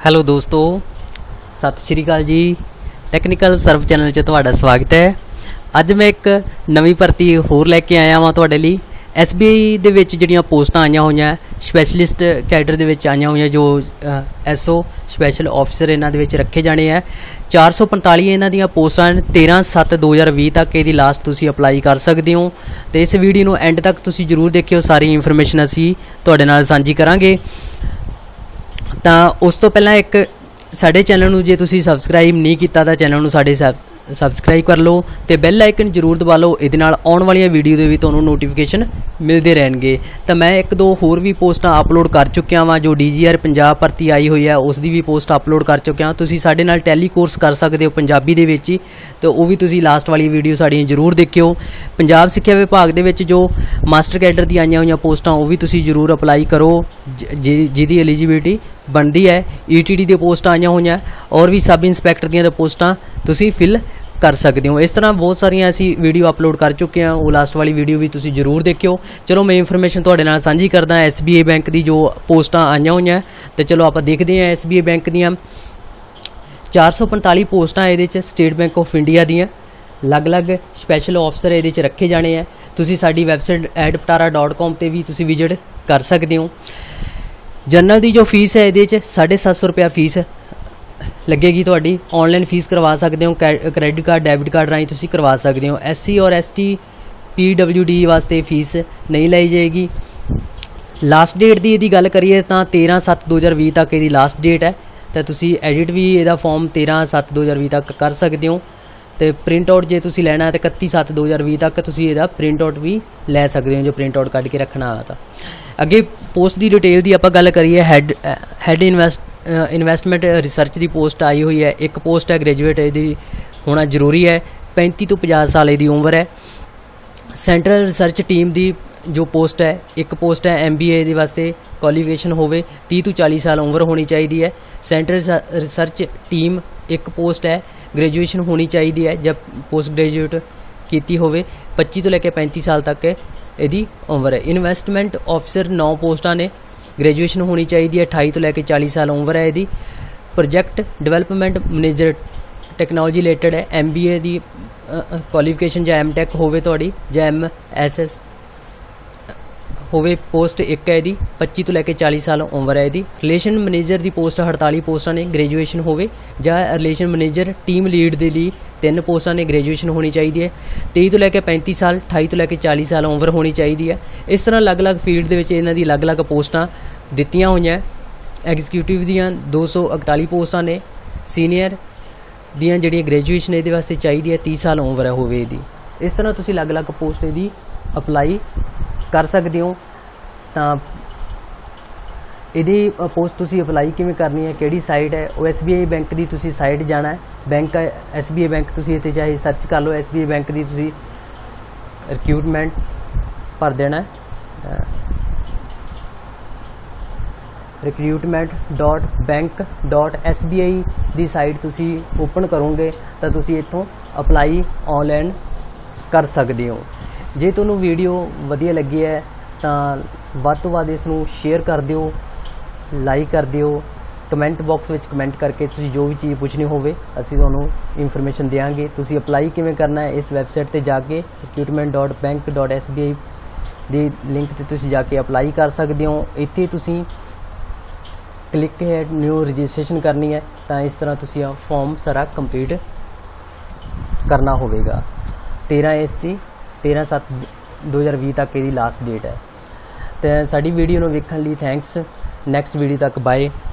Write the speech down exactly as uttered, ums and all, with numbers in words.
Hello ਦੋਸਤੋ, ਸਤਿ ਸ਼੍ਰੀ ਅਕਾਲ ਜੀ। ਟੈਕਨੀਕਲ ਸਰਵ ਚੈਨਲ 'ਚ ਤੁਹਾਡਾ ਸਵਾਗਤ ਹੈ। ਅੱਜ ਮੈਂ ਇੱਕ ਨਵੀਂ ਭਰਤੀ ਹੋਰ ਲੈ ਕੇ ਆਇਆ ਵਾਂ ਤੁਹਾਡੇ ਲਈ। ਐਸ ਬੀ ਆਈ ਦੇ ਵਿੱਚ ਜਿਹੜੀਆਂ ਪੋਸਟਾਂ ਆਈਆਂ ਹੋਈਆਂ ਸਪੈਸ਼ਲਿਸਟ ਕੈਡਰ ਦੇ ਵਿੱਚ ਆਈਆਂ ਹੋਈਆਂ, ਜੋ ਐਸ ਓ ਸਪੈਸ਼ਲ ਆਫਿਸਰ ਇਹਨਾਂ ਦੇ ਵਿੱਚ ਰੱਖੇ ਜਾਣੇ ਹੈ। ਚਾਰ ਸੌ ਪੰਤਾਲੀ ਇਹਨਾਂ ਦੀਆਂ ਪੋਸਟਾਂ ਹਨ। ਤੇਰ੍ਹਾਂ ਸੱਤ ਦੋ ਹਜ਼ਾਰ ਵੀਹ ਤੱਕ ਇਹਦੀ ਲਾਸਟ ਤੁਸੀਂ ਅਪਲਾਈ ਕਰ ਸਕਦੇ ਹੋ। ਅਤੇ ਇਸ ਵੀਡੀਓ ਨੂੰ ਐਂਡ ਤੱਕ ਤੁਸੀਂ ਜ਼ਰੂਰ ਦੇਖਿਓ, ਸਾਰੀ ਇਨਫੋਰਮੇਸ਼ਨ ਅਸੀਂ ਤੁਹਾਡੇ ਨਾਲ ਸਾਂਝੀ ਕਰਾਂਗੇ। ਤਾਂ ਉਸ ਤੋਂ ਪਹਿਲਾਂ ਇੱਕ ਸਾਡੇ ਚੈਨਲ ਨੂੰ ਜੇ ਤੁਸੀਂ ਸਬਸਕ੍ਰਾਈਬ ਨਹੀਂ ਕੀਤਾ ਤਾਂ ਚੈਨਲ ਨੂੰ ਸਾਡੇ ਸਬ ਸਬਸਕ੍ਰਾਈਬ ਕਰ ਲਓ ਅਤੇ ਬੈਲ ਆਈਕਨ ਜ਼ਰੂਰ ਦਬਾ ਲਓ। ਇਹਦੇ ਨਾਲ ਆਉਣ ਵਾਲੀਆਂ ਵੀਡੀਓ ਦੇ ਵੀ ਤੁਹਾਨੂੰ ਨੋਟੀਫਿਕੇਸ਼ਨ ਮਿਲਦੇ ਰਹਿਣਗੇ। ਤਾਂ ਮੈਂ ਇੱਕ ਦੋ ਹੋਰ ਵੀ ਪੋਸਟਾਂ ਅਪਲੋਡ ਕਰ ਚੁੱਕਿਆ ਵਾਂ। ਜੋ ਡੀ ਜੀ ਆਰ ਪੰਜਾਬ ਭਰਤੀ ਆਈ ਹੋਈ ਹੈ ਉਸ ਦੀ ਵੀ ਪੋਸਟ ਅਪਲੋਡ ਕਰ ਚੁੱਕਿਆ। ਤੁਸੀਂ ਸਾਡੇ ਨਾਲ ਟੈਲੀ ਕੋਰਸ ਕਰ ਸਕਦੇ ਹੋ ਪੰਜਾਬੀ ਦੇ ਵਿੱਚ ਹੀ, ਅਤੇ ਉਹ ਵੀ ਤੁਸੀਂ ਲਾਸਟ ਵਾਲੀ ਵੀਡੀਓ ਸਾਡੀਆਂ ਜ਼ਰੂਰ ਦੇਖਿਓ। ਪੰਜਾਬ ਸਿੱਖਿਆ ਵਿਭਾਗ ਦੇ ਵਿੱਚ ਜੋ ਮਾਸਟਰ ਕੈਡਰ ਦੀ ਆਈਆਂ ਹੋਈਆਂ ਪੋਸਟਾਂ ਉਹ ਵੀ ਤੁਸੀਂ ਜ਼ਰੂਰ ਅਪਲਾਈ ਕਰੋ, ਜਿ ਜਿਹਦੀ ਐਲੀਜੀਬਿਲਿਟੀ ਬਣਦੀ ਹੈ। ਈ ਟੀ ਡੀ ਦੀਆਂ ਪੋਸਟਾਂ ਆਈਆਂ ਹੋਈਆਂ, ਔਰ ਵੀ ਸਬ ਇੰਸਪੈਕਟਰ ਦੀਆਂ ਪੋਸਟਾਂ ਤੁਸੀਂ ਫਿਲ ਕਰ ਸਕਦੇ ਹੋ। ਇਸ ਤਰ੍ਹਾਂ ਬਹੁਤ ਸਾਰੀਆਂ ਅਸੀਂ ਵੀਡੀਓ ਅਪਲੋਡ ਕਰ ਚੁੱਕੇ ਹਾਂ, ਉਹ ਲਾਸਟ ਵਾਲੀ ਵੀਡੀਓ ਵੀ ਤੁਸੀਂ ਜ਼ਰੂਰ ਦੇਖਿਓ। ਚਲੋ ਮੈਂ ਇਨਫੋਰਮੇਸ਼ਨ ਤੁਹਾਡੇ ਨਾਲ ਸਾਂਝੀ ਕਰਦਾ ਐਸ ਬੀ ਆਈ ਬੈਂਕ ਦੀ ਜੋ ਪੋਸਟਾਂ ਆਈਆਂ ਹੋਈਆਂ। ਅਤੇ ਚਲੋ ਆਪਾਂ ਦੇਖਦੇ ਹਾਂ ਐਸ ਬੀ ਆਈ ਬੈਂਕ ਦੀਆਂ ਚਾਰ ਸੌ ਪੰਤਾਲੀ ਪੋਸਟਾਂ ਇਹਦੇ 'ਚ ਸਟੇਟ ਬੈਂਕ ਆਫ ਇੰਡੀਆ ਦੀਆਂ ਅਲੱਗ-ਅਲੱਗ ਸਪੈਸ਼ਲ ਆਫਿਸਰ ਇਹਦੇ 'ਚ ਰੱਖੇ ਜਾਣੇ ਹੈ। ਤੁਸੀਂ ਸਾਡੀ website ad Pitara dot com 'ਤੇ ਵੀ ਤੁਸੀਂ ਵਿਜ਼ਿਟ ਕਰ ਸਕਦੇ ਹੋ। ਜਨਰਲ ਦੀ ਜੋ ਫੀਸ ਹੈ ਇਹਦੇ 'ਚ ਸਾਢੇ ਸੱਤ ਸੌ ਰੁਪਇਆ ਫੀਸ ਲੱਗੇਗੀ ਤੁਹਾਡੀ। ਔਨਲਾਈਨ ਫੀਸ ਕਰਵਾ ਸਕਦੇ ਹੋ, ਕੈ ਕ੍ਰੈਡਿਟ ਕਾਰਡ ਡੈਬਿਟ ਕਾਰਡ ਰਾਹੀਂ ਤੁਸੀਂ ਕਰਵਾ ਸਕਦੇ ਹੋ। ਐਸ ਸੀ ਔਰ S T P W D ਵਾਸਤੇ ਫੀਸ ਨਹੀਂ ਲਈ ਜਾਏਗੀ। ਲਾਸਟ ਡੇਟ ਦੀ ਇਹਦੀ ਗੱਲ ਕਰੀਏ ਤਾਂ ਤੇਰ੍ਹਾਂ ਸੱਤ ਦੋ ਹਜ਼ਾਰ ਵੀਹ ਤੱਕ ਇਹਦੀ ਲਾਸਟ ਡੇਟ ਹੈ। ਤਾਂ ਤੁਸੀਂ ਐਡਿਟ ਵੀ ਇਹਦਾ ਫੋਰਮ ਤੇਰ੍ਹਾਂ ਸੱਤ ਦੋ ਹਜ਼ਾਰ ਵੀਹ ਤੱਕ ਕਰ ਸਕਦੇ ਹੋ। ਅਤੇ ਪ੍ਰਿੰਟ ਆਊਟ ਜੇ ਤੁਸੀਂ ਲੈਣਾ ਤਾਂ ਇਕੱਤੀ ਸੱਤ ਦੋ ਹਜ਼ਾਰ ਵੀਹ ਤੱਕ ਤੁਸੀਂ ਇਹਦਾ ਪ੍ਰਿੰਟ ਆਊਟ ਵੀ ਲੈ ਸਕਦੇ ਹੋ, ਜੋ ਪ੍ਰਿੰਟ ਆਊਟ ਕੱਢ ਕੇ ਰੱਖਣਾ ਆ। ਤਾਂ ਅੱਗੇ ਪੋਸਟ ਦੀ ਡਿਟੇਲ ਦੀ ਆਪਾਂ ਗੱਲ ਕਰੀਏ। Head head invest investment research ਦੀ ਪੋਸਟ ਆਈ ਹੋਈ ਹੈ। ਇੱਕ ਪੋਸਟ ਹੈ ਗ੍ਰੈਜੂਏਟ, ਇਹਦੀ ਹੋਣਾ ਜ਼ਰੂਰੀ ਹੈ। ਪੈਂਤੀ ਤੋਂ ਪੰਜਾਹ ਸਾਲ ਇਹਦੀ ਉਮਰ ਹੈ। ਸੈਂਟਰਲ ਰਿਸਰਚ ਟੀਮ ਦੀ ਜੋ ਪੋਸਟ ਹੈ, ਇੱਕ ਪੋਸਟ ਹੈ ਐਮ ਬੀ ਏ ਦੇ ਵਾਸਤੇ ਕੁਆਲੀਫਿਕੇਸ਼ਨ ਹੋਵੇ, ਤੀਹ ਤੋਂ ਚਾਲੀ ਸਾਲ ਉਮਰ ਹੋਣੀ ਚਾਹੀਦੀ ਹੈ। ਸੈਂਟਰਲ ਰਿਸਰਚ ਟੀਮ ਇੱਕ ਪੋਸਟ ਹੈ, ਗ੍ਰੈਜੂਏਸ਼ਨ ਹੋਣੀ ਚਾਹੀਦੀ ਹੈ ਜਾਂ ਪੋਸਟ ਗ੍ਰੈਜੂਏਟ ਕੀਤੀ ਹੋਵੇ। ਪੱਚੀ ਤੋਂ ਲੈ ਕੇ ਪੈਂਤੀ ਸਾਲ ਤੱਕ ਇਹਦੀ ਉਮਰ ਹੈ। ਇਨਵੈਸਟਮੈਂਟ ਆਫਿਸਰ ਨੌ ਪੋਸਟਾਂ ਨੇ, ਗ੍ਰੈਜੂਏਸ਼ਨ ਹੋਣੀ ਚਾਹੀਦੀ ਹੈ। ਅਠਾਈ ਤੋਂ ਲੈ ਕੇ ਚਾਲੀ ਸਾਲ ਉਮਰ ਹੈ ਇਹਦੀ। Project development manager technology related ਹੈ। ਐਮ ਬੀ ਏ ਦੀ ਕੁਆਲੀਫਿਕੇਸ਼ਨ ਜਾਂ ਐਮ ਟੈਕ ਹੋਵੇ ਤੁਹਾਡੀ, ਜਾਂ ਐਮ ਐਸ ਐਸ ਹੋਵੇ। ਪੋਸਟ ਇੱਕ ਹੈ ਇਹਦੀ। ਪੱਚੀ ਤੋਂ ਲੈ ਕੇ ਚਾਲੀ ਸਾਲ ਉਮਰ ਹੈ ਇਹਦੀ। ਰਿਲੇਸ਼ਨ ਮੈਨੇਜਰ ਦੀ ਪੋਸਟ ਅਠਤਾਲੀ ਪੋਸਟਾਂ ਨੇ, ਗ੍ਰੈਜੂਏਸ਼ਨ ਹੋਵੇ। ਜਾਂ ਰਿਲੇਸ਼ਨ ਮੈਨੇਜਰ ਟੀਮ ਲੀਡ ਦੇ ਲਈ ਤਿੰਨ ਪੋਸਟਾਂ ਨੇ, ਗ੍ਰੈਜੂਏਸ਼ਨ ਹੋਣੀ ਚਾਹੀਦੀ ਹੈ। ਤੇਈ ਤੋਂ ਲੈ ਕੇ ਪੈਂਤੀ ਸਾਲ, ਅਠਾਈ ਤੋਂ ਲੈ ਕੇ ਚਾਲੀ ਸਾਲ ਉਮਰ ਹੋਣੀ ਚਾਹੀਦੀ ਹੈ। ਇਸ ਤਰ੍ਹਾਂ ਅਲੱਗ-ਅਲੱਗ ਫੀਲਡ ਦੇ ਵਿੱਚ ਇਹਨਾਂ ਦੀ ਅਲੱਗ-ਅਲੱਗ ਪੋਸਟਾਂ ਦਿੱਤੀਆਂ ਹੋਈਆਂ। ਐਗਜ਼ੀਕਿਊਟਿਵ ਦੀਆਂ ਦੋ ਸੌ ਇਕਤਾਲੀ ਪੋਸਟਾਂ ਨੇ। ਸੀਨੀਅਰ ਦੀਆਂ ਜਿਹੜੀਆਂ ਗ੍ਰੈਜੂਏਸ਼ਨ ਇਹਦੇ ਵਾਸਤੇ ਚਾਹੀਦੀ ਹੈ, ਤੀਹ ਸਾਲ ਉਮਰ ਹੋਵੇ ਇਹਦੀ। ਇਸ ਤਰ੍ਹਾਂ ਤੁਸੀਂ ਅਲੱਗ-ਅਲੱਗ ਪੋਸਟ ਇਹਦੀ ਅਪਲਾਈ ਕਰ ਸਕਦੇ ਹੋ। ਤਾਂ ਇਹਦੀ ਪੋਸਟ ਤੁਸੀਂ ਅਪਲਾਈ ਕਿਵੇਂ ਕਰਨੀ ਹੈ, ਕਿਹੜੀ ਸਾਈਟ ਹੈ, ਉਹ ਐਸ ਬੀ ਆਈ ਬੈਂਕ ਦੀ ਤੁਸੀਂ ਸਾਈਟ ਜਾਣਾ ਹੈ। Bank S B I bank ਤੁਸੀਂ ਇੱਥੇ ਚਾਹੇ ਸਰਚ ਕਰ ਲਓ। ਐਸ ਬੀ ਆਈ ਬੈਂਕ ਦੀ ਤੁਸੀਂ ਰਿਕਰੂਟਮੈਂਟ ਭਰ ਦੇਣਾ ਹੈ। Recruitment dot bank dot S B I ਦੀ ਸਾਈਟ ਤੁਸੀਂ ਓਪਨ ਕਰੋਗੇ ਤਾਂ ਤੁਸੀਂ ਇੱਥੋਂ ਅਪਲਾਈ ਔਨਲਾਈਨ ਕਰ ਸਕਦੇ ਹੋ। ਜੇ ਤੁਹਾਨੂੰ ਵੀਡੀਓ ਵਧੀਆ ਲੱਗੀ ਹੈ ਤਾਂ ਵੱਧ ਤੋਂ ਵੱਧ ਇਸ ਨੂੰ ਸ਼ੇਅਰ ਕਰ ਦਿਓ, ਲਾਈਕ ਕਰ ਦਿਓ। ਕਮੈਂਟ ਬਾਕਸ ਵਿੱਚ ਕਮੈਂਟ ਕਰਕੇ ਤੁਸੀਂ ਜੋ ਵੀ ਚੀਜ਼ ਪੁੱਛਣੀ ਹੋਵੇ ਅਸੀਂ ਤੁਹਾਨੂੰ ਇਨਫੋਰਮੇਸ਼ਨ ਦੇਵਾਂਗੇ। ਤੁਸੀਂ ਅਪਲਾਈ ਕਿਵੇਂ ਕਰਨਾ ਹੈ, ਇਸ ਵੈਬਸਾਈਟ 'ਤੇ ਜਾ ਕੇ recruitment dot bank dot S B I ਦੀ ਲਿੰਕ 'ਤੇ ਤੁਸੀਂ ਜਾ ਕੇ ਅਪਲਾਈ ਕਰ ਸਕਦੇ ਹੋ। ਇੱਥੇ ਤੁਸੀਂ ਕਲਿੱਕ ਹੈ ਨਿਊ ਰਜਿਸਟ੍ਰੇਸ਼ਨ ਕਰਨੀ ਹੈ। ਤਾਂ ਇਸ ਤਰ੍ਹਾਂ ਤੁਸੀਂ ਆ ਫਾਰਮ ਸਾਰਾ ਕੰਪਲੀਟ ਕਰਨਾ ਹੋਵੇਗਾ। ਤੇਰ੍ਹਾਂ ਇਸ ਦੀ ਤੇਰ੍ਹਾਂ ਸੱਤ ਦੋ ਹਜ਼ਾਰ ਵੀਹ ਤੱਕ ਇਹਦੀ ਲਾਸਟ ਡੇਟ ਹੈ। ਅਤੇ ਸਾਡੀ ਵੀਡੀਓ ਨੂੰ ਵੇਖਣ ਲਈ ਥੈਂਕਸ। ਨੈਕਸਟ ਵੀਡੀਓ ਤੱਕ ਬਾਏ।